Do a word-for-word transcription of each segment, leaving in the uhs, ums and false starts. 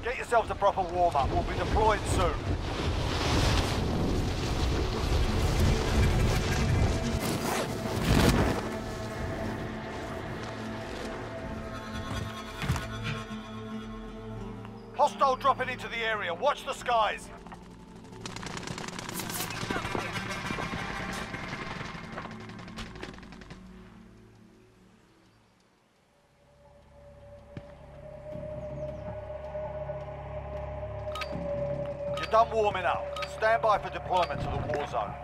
Get yourselves a proper warm-up. We'll be deployed soon. Hostile dropping into the area. Watch the skies. You're done warming up. Stand by for deployment to the war zone.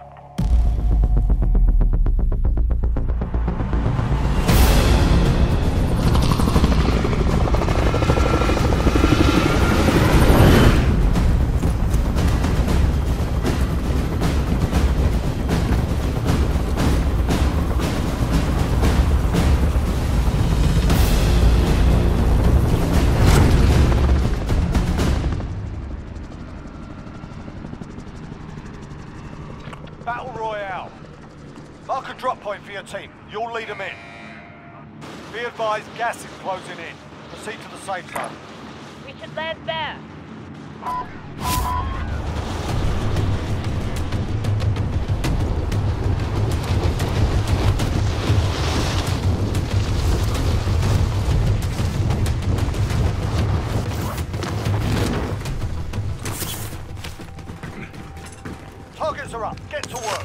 Battle Royale. Mark a drop point for your team. You'll lead them in. Be advised, gas is closing in. Proceed to the safe zone. We should land there. Targets are up. Get to work.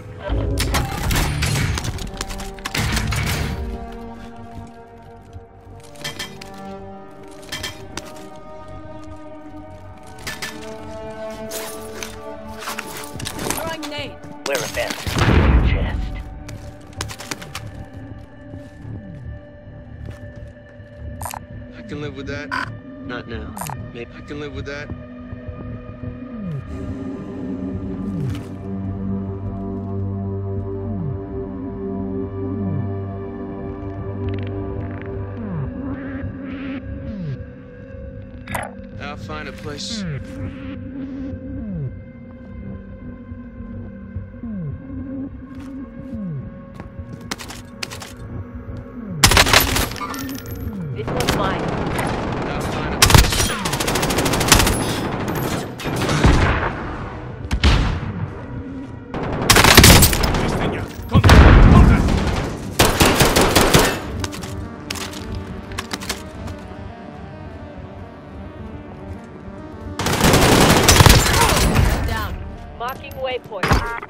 Throwing nade. Wear a vest. Chest. I can live with that. Not now. Maybe. I can live with that. I'll find a place. This one's mine. I'll find a place. Down. Marking waypoint.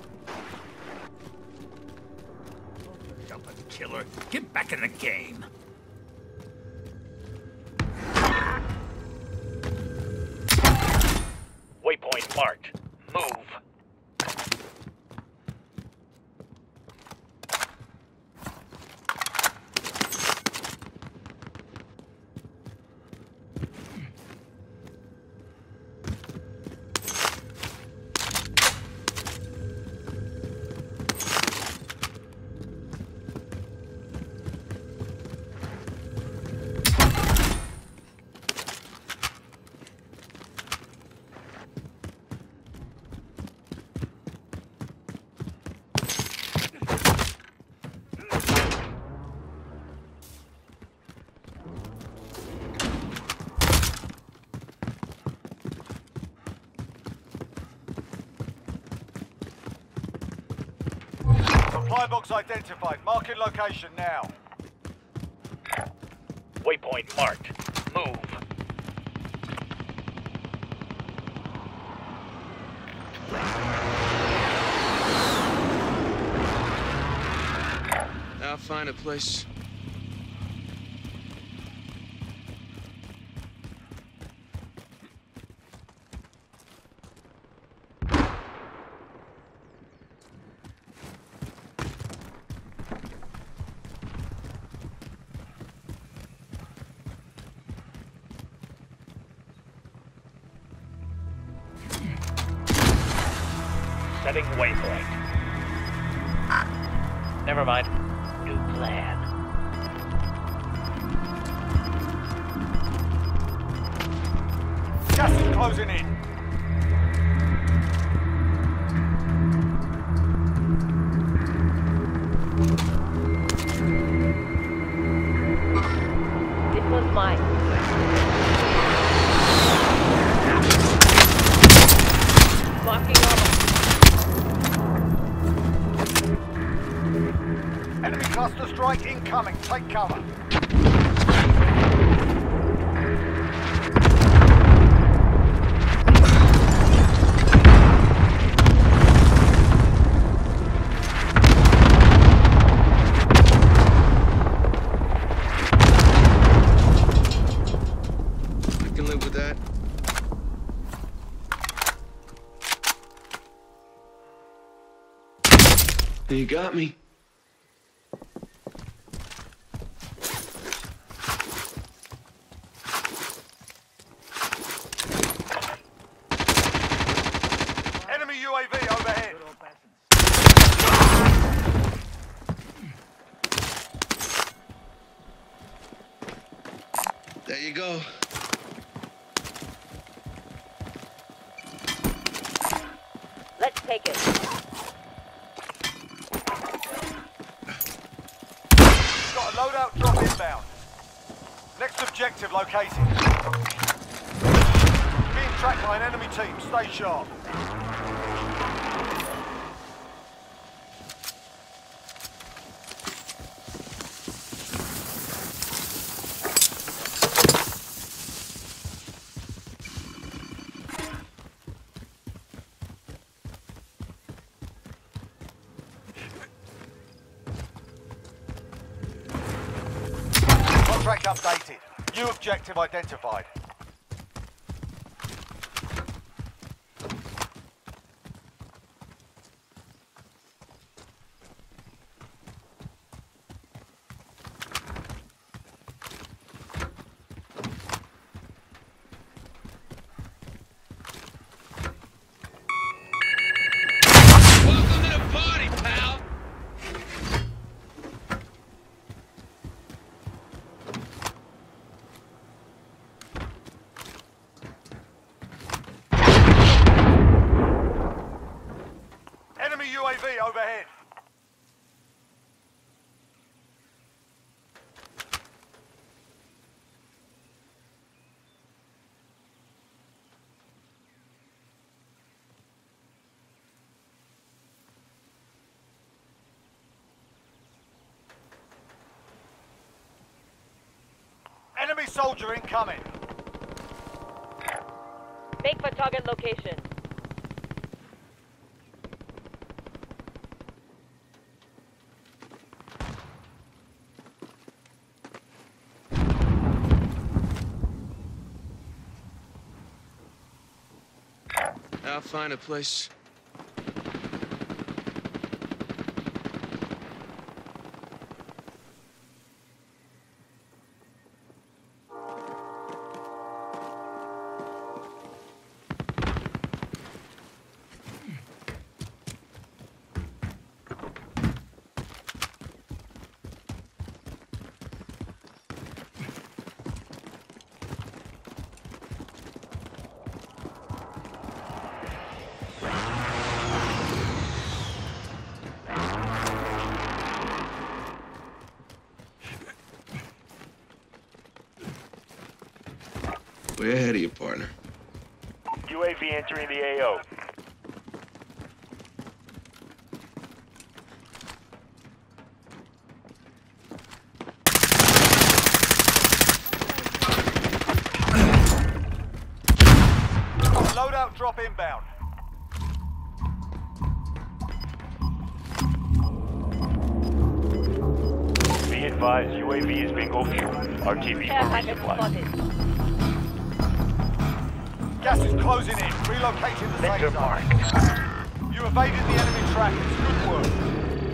Jumping killer. Get back in the game. Waypoint marked. Move. Supply box identified. Marking location now. Waypoint marked. Move. I'll find a place. Setting waypoint. Never mind. New plan. Gas is closing in. This one's mine. strike incoming. Take cover. I can live with that. You got me. Enemy U A V overhead. There you go. Let's take it. Got a loadout drop inbound. Next objective located. Being tracked by an enemy team. Stay sharp. Contract updated. New objective identified. Welcome to the party, pal! Enemy U A V overhead. Enemy soldier incoming. Make for target location. I'll find a place. Way ahead of you, partner. U A V entering the A O. Loadout drop inbound. Be advised, U A V is bingo fuel. R T B Care for package resupply. spotted. Gas is closing in. Relocating the safe Center zone. mark. You evaded the enemy trackers. Good work.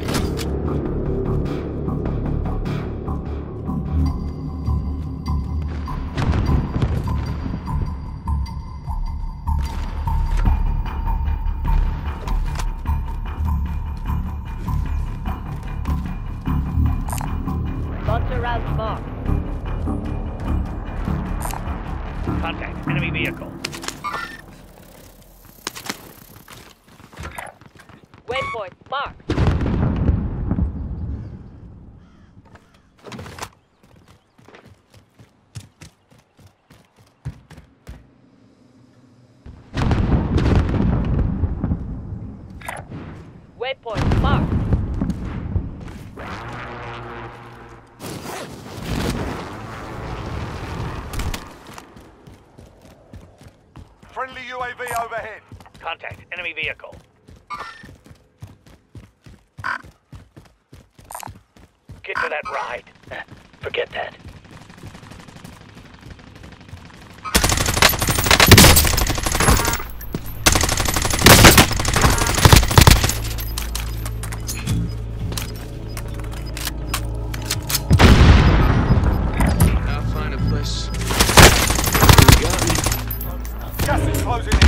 Launcher route marked. Contact enemy vehicle. Waypoint marked. Waypoint marked. Friendly U A V overhead. Contact enemy vehicle. Get to that ride. Eh, Forget that. I'll find a place. You got me. Gas is closing in.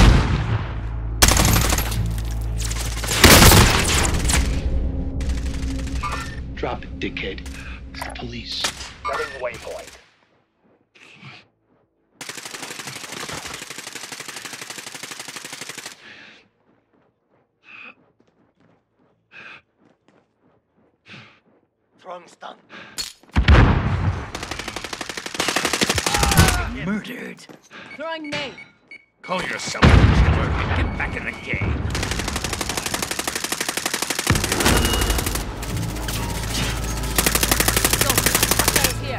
Drop it, dickhead. It's the police. Setting waypoint. Throwing stun. Murdered. Throwing nade. Call yourself a killer. Get back in the game. Guys here.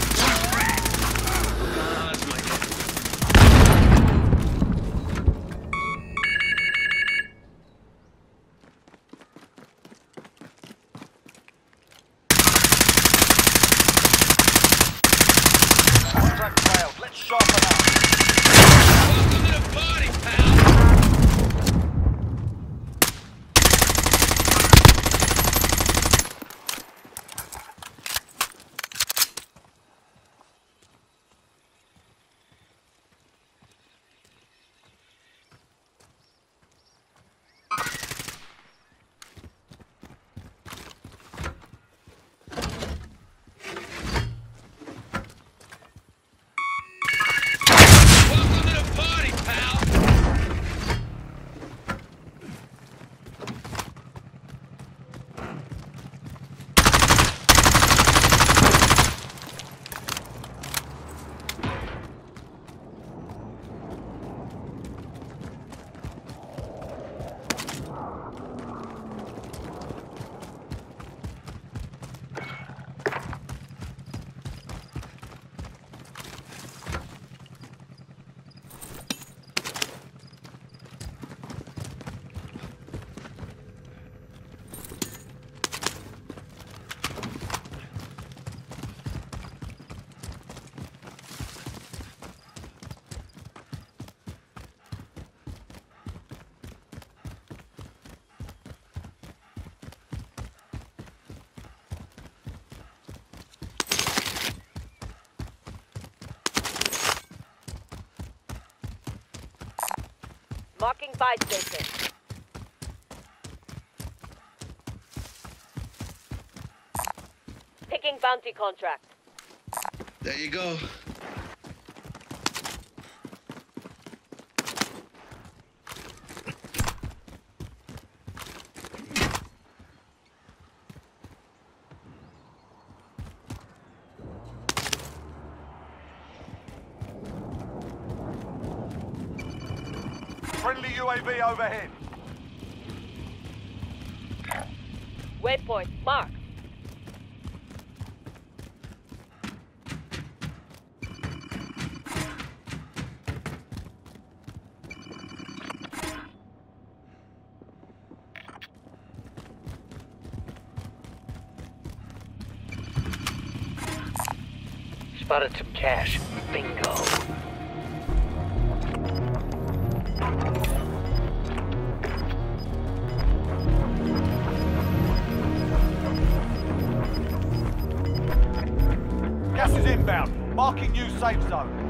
Contract failed. Let's sharpen up. Welcome to the party, pal. Welcome to the party, pal. Marking buy station. Picking bounty contract. There you go. Friendly U A V overhead. Waypoint marked. Spotted some cash. Bingo. Gas is inbound. Marking new safe zone.